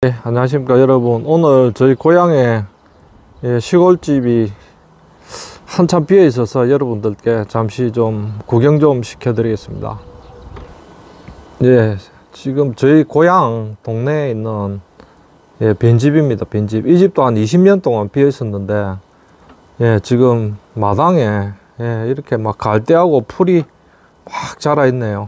네, 안녕하십니까 여러분. 오늘 저희 고향에 시골집이 한참 비어 있어서 여러분들께 잠시 좀 구경 좀 시켜 드리겠습니다. 예, 지금 저희 고향 동네에 있는 빈집입니다. 빈집. 이 집도 한 20년 동안 비어 있었는데 지금 마당에 이렇게 막 갈대하고 풀이 막 자라 있네요.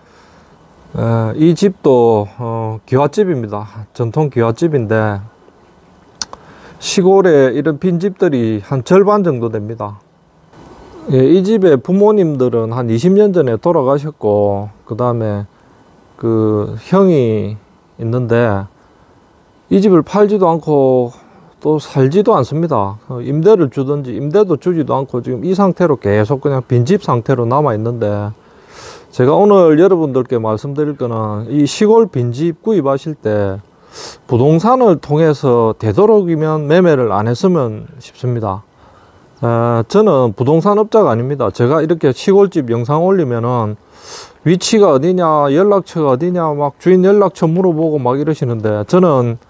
이 집도 기와집입니다. 전통 기와집인데 시골에 이런 빈집들이 한 절반 정도 됩니다. 이 집의 부모님들은 한 20년 전에 돌아가셨고, 그 다음에 그 형이 있는데 이 집을 팔지도 않고 또 살지도 않습니다. 임대를 주든지 임대도 주지도 않고 지금 이 상태로 계속 그냥 빈집 상태로 남아 있는데, 제가 오늘 여러분들께 말씀드릴 거는 이 시골 빈집 구입하실 때 부동산을 통해서 되도록이면 매매를 안 했으면 싶습니다. 저는 부동산 업자가 아닙니다. 제가 이렇게 시골집 영상 올리면은 위치가 어디냐, 연락처가 어디냐, 막 주인 연락처 물어보고 막 이러시는데, 저는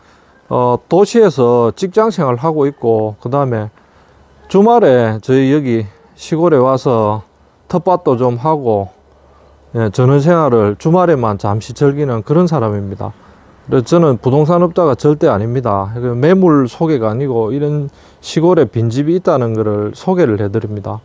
도시에서 직장 생활 하고 있고, 그 다음에 주말에 저희 여기 시골에 와서 텃밭도 좀 하고 저녁 생활을 주말에만 잠시 즐기는 그런 사람입니다. 그래서 저는 부동산 업자가 절대 아닙니다. 매물 소개가 아니고 이런 시골에 빈집이 있다는 것을 소개를 해드립니다.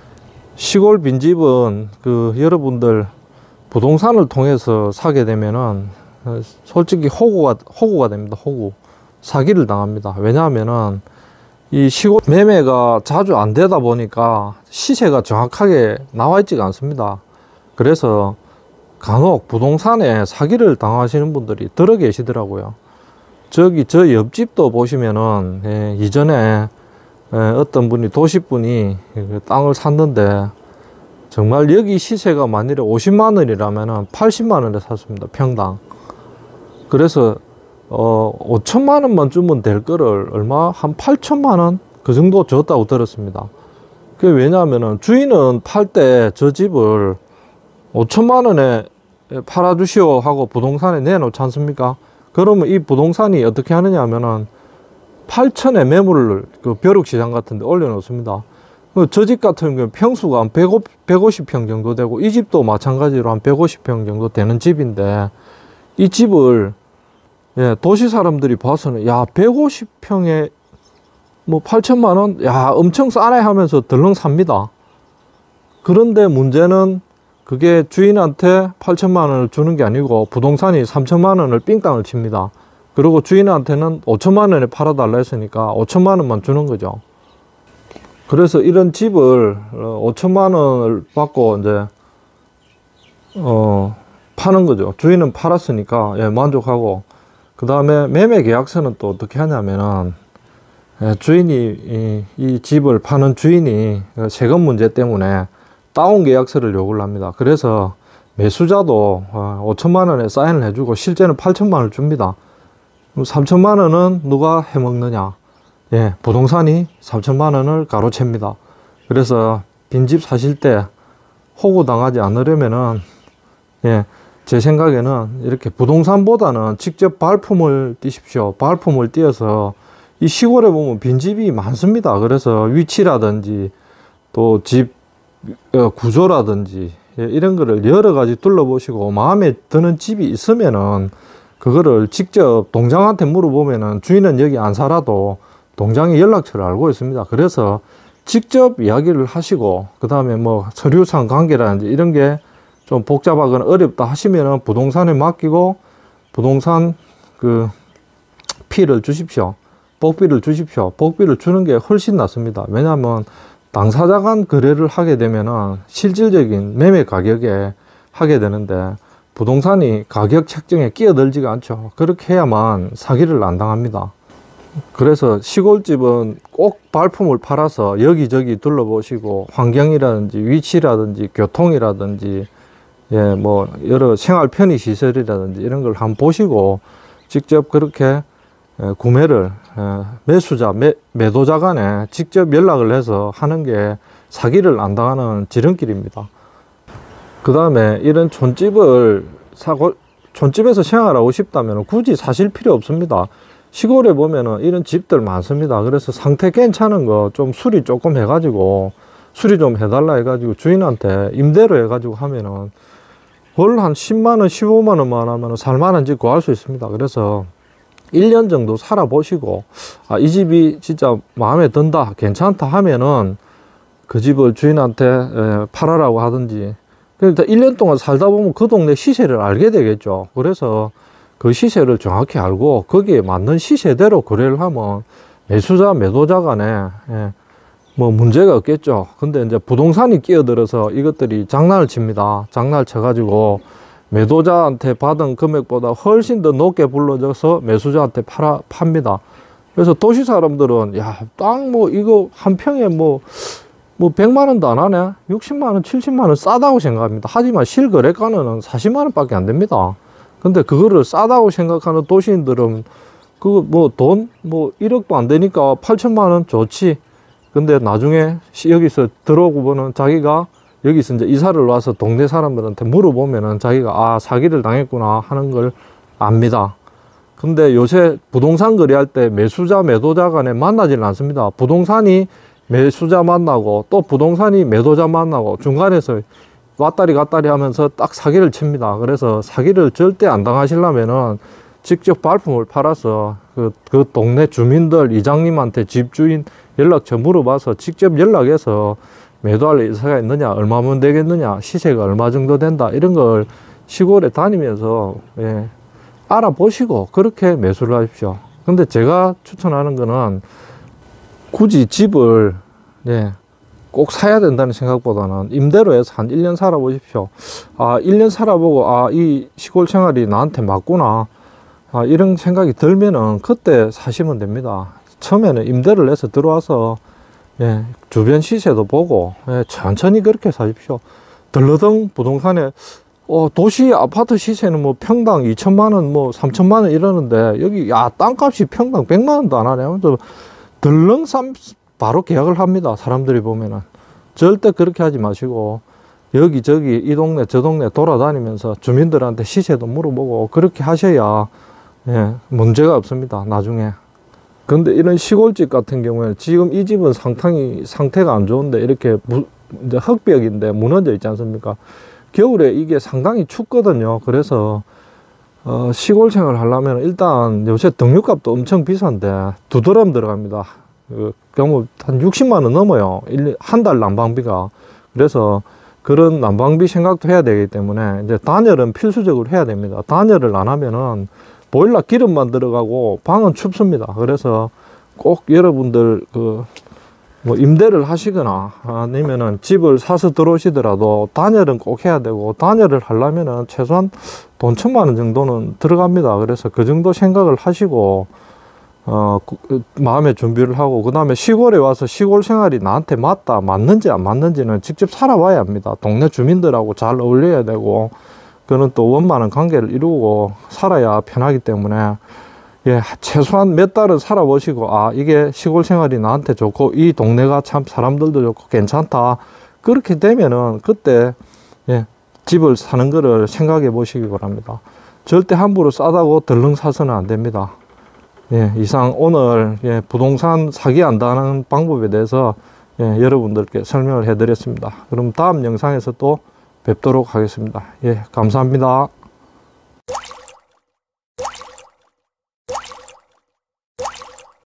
시골 빈집은 여러분들 부동산을 통해서 사게 되면은 솔직히 호구가 됩니다. 호구. 사기를 당합니다. 왜냐하면은 이 시골 매매가 자주 안 되다 보니까 시세가 정확하게 나와 있지가 않습니다. 그래서 간혹 부동산에 사기를 당하시는 분들이 들어 계시더라고요. 저 옆집도 보시면은 이전에 어떤 분이 도시분이 땅을 샀는데 정말 여기 시세가 만일에 50만 원이라면은 80만 원에 샀습니다. 평당. 그래서 5천만 원만 주면 될 거를 얼마? 한 8천만 원? 그 정도 줬다고 들었습니다. 그게 왜냐하면은 주인은 팔 때 저 집을 5천만 원에 팔아주시오 하고 부동산에 내놓지 않습니까? 그러면 이 부동산이 어떻게 하느냐 하면은 8천에 매물을 벼룩시장 같은 데 올려놓습니다. 저 집 같은 경우는 평수가 한 150평 정도 되고, 이 집도 마찬가지로 한 150평 정도 되는 집인데, 이 집을 도시 사람들이 봐서는 야 150평에 뭐 8천만 원? 야 엄청 싸네 하면서 덜렁 삽니다. 그런데 문제는 그게 주인한테 8천만 원을 주는 게 아니고 부동산이 3천만 원을 삥땅을 칩니다. 그리고 주인한테는 5천만 원에 팔아달라 했으니까 5천만 원만 주는 거죠. 그래서 이런 집을 5천만 원을 받고 이제 파는 거죠. 주인은 팔았으니까 만족하고, 그 다음에 매매 계약서는 또 어떻게 하냐면은 주인이 이 집을 파는 주인이 세금 문제 때문에 다운 계약서를 요구를 합니다. 그래서 매수자도 5천만 원에 사인을 해주고 실제는 8천만 원을 줍니다. 3천만 원은 누가 해먹느냐? 부동산이 3천만 원을 가로챕니다. 그래서 빈집 사실 때 호구 당하지 않으려면은 제 생각에는 이렇게 부동산보다는 직접 발품을 띄십시오. 발품을 띄어서 이 시골에 보면 빈집이 많습니다. 그래서 위치라든지 또 집 구조라든지 이런 거를 여러 가지 둘러보시고 마음에 드는 집이 있으면은 그거를 직접 동장한테 물어보면은 주인은 여기 안 살아도 동장의 연락처를 알고 있습니다. 그래서 직접 이야기를 하시고, 그 다음에 뭐 서류상 관계라든지 이런 게 좀 복잡하거나 어렵다 하시면은 부동산에 맡기고 부동산 피를 주십시오. 복비를 주십시오. 복비를 주는 게 훨씬 낫습니다. 왜냐하면 당사자 간 거래를 하게 되면은 실질적인 매매 가격에 하게 되는데 부동산이 가격 책정에 끼어들지가 않죠. 그렇게 해야만 사기를 안 당합니다. 그래서 시골집은 꼭 발품을 팔아서 여기저기 둘러보시고 환경이라든지 위치라든지 교통이라든지 뭐 여러 생활 편의 시설이라든지 이런 걸 한번 보시고 직접 그렇게 구매를 매도자 간에 직접 연락을 해서 하는 게 사기를 안 당하는 지름길입니다. 그 다음에 이런 촌집을 촌집에서 생활하고 싶다면 굳이 사실 필요 없습니다. 시골에 보면은 이런 집들 많습니다. 그래서 상태 괜찮은 거 좀 수리 조금 해가지고 수리 좀 해달라 해가지고 주인한테 임대로 해가지고 하면은 월 한 10만원, 15만원만 하면 살만한 집 구할 수 있습니다. 그래서 1년 정도 살아보시고, 아, 이 집이 진짜 마음에 든다, 괜찮다 하면은 그 집을 주인한테 팔아라고 하든지. 그러니까 1년 동안 살다 보면 그 동네 시세를 알게 되겠죠. 그래서 그 시세를 정확히 알고 거기에 맞는 시세대로 거래를 하면 매수자, 매도자 간에 뭐 문제가 없겠죠. 근데 이제 부동산이 끼어들어서 이것들이 장난을 칩니다. 장난을 쳐가지고 매도자한테 받은 금액보다 훨씬 더 높게 불러줘서 매수자한테 팝니다. 그래서 도시 사람들은 야, 땅 뭐 이거 한 평에 뭐 100만 원도 안 하네, 60만 원, 70만 원 싸다고 생각합니다. 하지만 실거래가는 40만 원밖에 안 됩니다. 근데 그거를 싸다고 생각하는 도시인들은 그거 뭐 돈 1억도 안 되니까 8천만 원 좋지. 근데 나중에 여기서 들어오고 보는 자기가 여기서 이제 이사를 와서 동네 사람들한테 물어보면은 자기가 아, 사기를 당했구나 하는 걸 압니다. 근데 요새 부동산 거래할 때 매수자, 매도자 간에 만나지는 않습니다. 부동산이 매수자 만나고 또 부동산이 매도자 만나고 중간에서 왔다리 갔다리 하면서 딱 사기를 칩니다. 그래서 사기를 절대 안 당하시려면은 직접 발품을 팔아서 그 동네 주민들, 이장님한테 집주인 연락처 물어봐서 직접 연락해서 매도할 의사가 있느냐, 얼마면 되겠느냐, 시세가 얼마 정도 된다, 이런 걸 시골에 다니면서 알아보시고 그렇게 매수를 하십시오. 근데 제가 추천하는 거는 굳이 집을 꼭 사야 된다는 생각보다는 임대로 해서 한 1년 살아보십시오. 아, 1년 살아보고 아, 이 시골 생활이 나한테 맞구나, 아, 이런 생각이 들면은 그때 사시면 됩니다. 처음에는 임대를 해서 들어와서 주변 시세도 보고 천천히 그렇게 사십시오. 들러덩 부동산에 도시 아파트 시세는 뭐 평당 2천만 원, 뭐 3천만 원 이러는데 여기 야, 땅값이 평당 100만 원도 안 하네 하면서 덜렁 바로 계약을 합니다. 사람들이 보면은. 절대 그렇게 하지 마시고 여기저기 이 동네 저 동네 돌아다니면서 주민들한테 시세도 물어보고 그렇게 하셔야 문제가 없습니다. 나중에. 근데 이런 시골집 같은 경우에 지금 이 집은 상태가 안 좋은데 이렇게 이제 흙벽인데 무너져 있지 않습니까? 겨울에 이게 상당히 춥거든요. 그래서 시골 생활을 하려면 일단 요새 등유값도 엄청 비싼데 2드럼 들어갑니다. 그 경우 한 60만 원 넘어요. 한 달 난방비가. 그래서 그런 난방비 생각도 해야 되기 때문에 이제 단열은 필수적으로 해야 됩니다. 단열을 안 하면은 보일러 기름만 들어가고 방은 춥습니다. 그래서 꼭 여러분들 뭐 임대를 하시거나 아니면은 집을 사서 들어오시더라도 단열은 꼭 해야 되고, 단열을 하려면은 최소한 돈 1,000만 원 정도는 들어갑니다. 그래서 그 정도 생각을 하시고 마음의 준비를 하고, 그 다음에 시골에 와서 시골 생활이 나한테 맞는지 안 맞는지는 직접 살아봐야 합니다. 동네 주민들하고 잘 어울려야 되고, 그는 또 원만한 관계를 이루고 살아야 편하기 때문에 최소한 몇 달은 살아보시고 아, 이게 시골 생활이 나한테 좋고 이 동네가 참 사람들도 좋고 괜찮다, 그렇게 되면은 그때 집을 사는 거를 생각해 보시기 바랍니다. 절대 함부로 싸다고 덜렁 사서는 안 됩니다. 이상 오늘 부동산 사기 안 당하는 방법에 대해서 여러분들께 설명을 해 드렸습니다. 그럼 다음 영상에서 또 뵙도록 하겠습니다. 감사합니다.